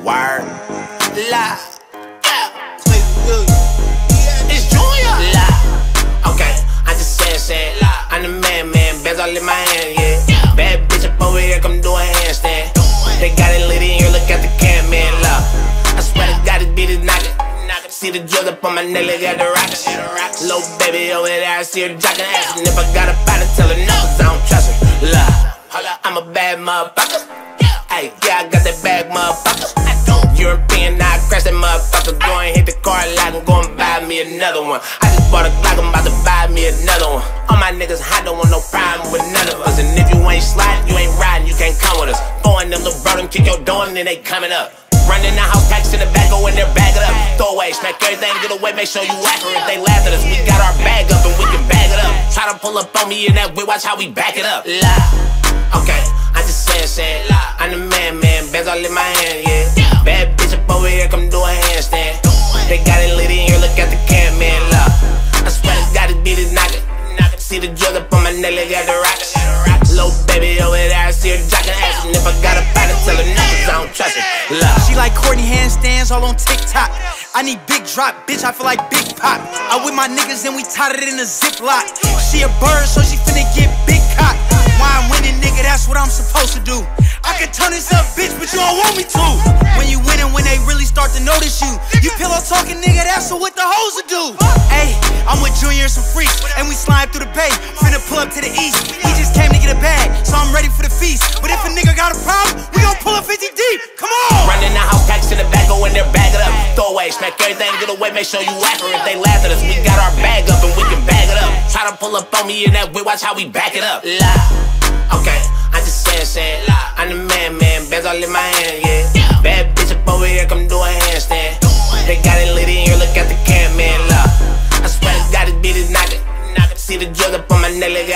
Word. La. It's Junior. La. Okay, I just said. I'm the man. Bands all in my hand, yeah. Bad bitch up over here, come do a handstand. They got it lit in here, look at the cam, man. Look, I swear to God, this beat is knocking. See the jewels up on my neck, look at the rocks. Little baby over there, I see her jocking ass. And if I got a powder, tell her no, 'cause I don't trust her. Look, I'm a bad motherfucker. Hey, yeah, I got that bag, motherfucker. European, now I crash that motherfucker. Go and hit the car lot and go and buy me another one. I just bought a Glock, I'm about to buy me another one. All my niggas hot, don't want no problem with none of us. And if you ain't sliding, you ain't riding, you can't come with us. Throwing them little bro, them kick your door and then they coming up. Running the house, packs in the back, go in there, bag it up. Throw away, smack everything, get away, make sure you accurate. They laugh at us, we got our bag up and we can bag it up. Try to pull up on me in that way, watch how we back it up. Okay, I just said, I'm the man, bands all in my hand, yeah. Bad bitch up over here, come do a handstand. They got it lit in here, look at the cam, man, look. I swear to God, this beat is knocking. See the jewels up on my neck, look at the rocks. Little baby over there, I see her jocking ass. And if I got a powder, tell her no, 'cause I don't trust her. She like Courtney handstands all on TikTok. I need big drop, bitch, I feel like Big Pop. I with my niggas and we tied it in a Ziploc. She a bird, so she finna get big cock. Why I'm winning, nigga, that's what I'm supposed to do. I can turn this up, bitch, but you don't want me to. When you winning, when they really start to notice you. You pillow talking, nigga, that's what the hoes will do. Ayy, I'm with Junior and some freaks, and we slide through the bay. Finna pull up to the east. He just came to get a bag, so I'm ready for the feast. But if a nigga got a problem, we gon' pull up 50 deep. Come on! Running the house, packs in the back, go in there, bag it up. Throw away, smack everything, get away, make sure you accurate. They laugh at us, we got our bag up and we can bag it up. Try to pull up on me in that way, watch how we back it up. Okay, I just said, I'm the man, bands all in my hand, yeah. Bad bitch up over here, come do a handstand. They got it lit in here, look at the cam, man, look. I swear to God, this beat is knocking. See the jewels up on my neck, look